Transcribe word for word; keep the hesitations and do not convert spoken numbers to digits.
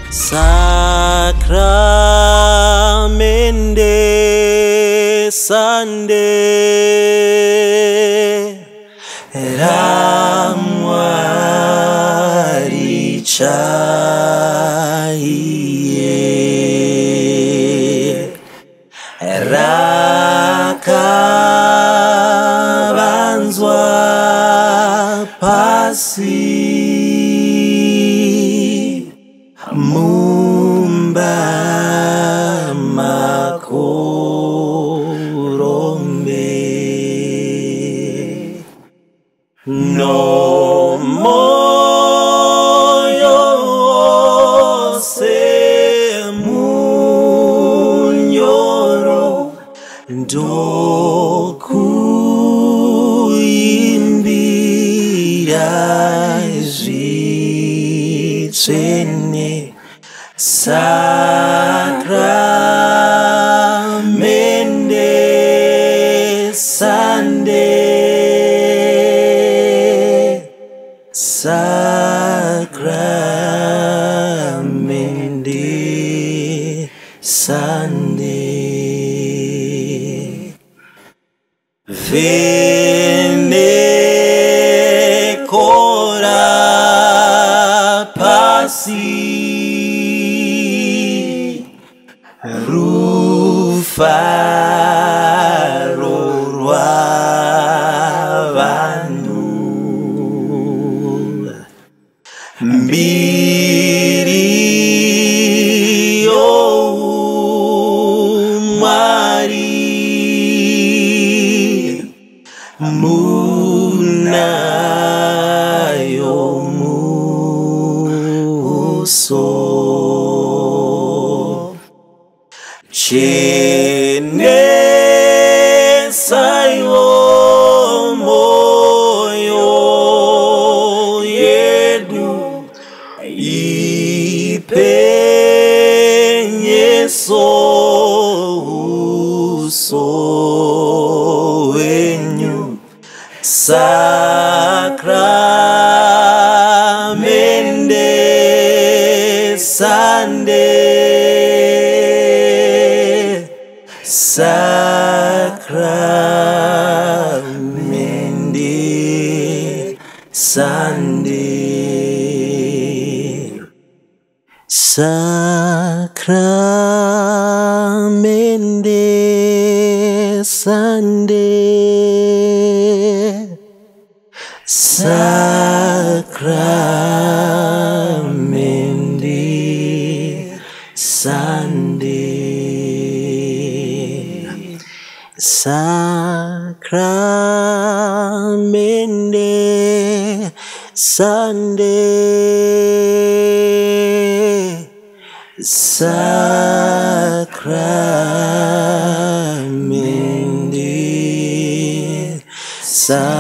Sacramente Sunday Ramwari Chahiye Rakabanzwa pasi Mumba makorombe no moyo se munyoro ndokuimbira zvitsvene Sacramente Sunday Sacramente Sunday Vene cora passi Rufaro rwavanhu mbiri youmwari munayo muso Chene saiwo moyo yedu ipenyeso uso wenyu Sacramente Sunday Sacramente Sunday Sacramente Sunday Sacramente Sunday Sacramente Sunday Sacramente Sunday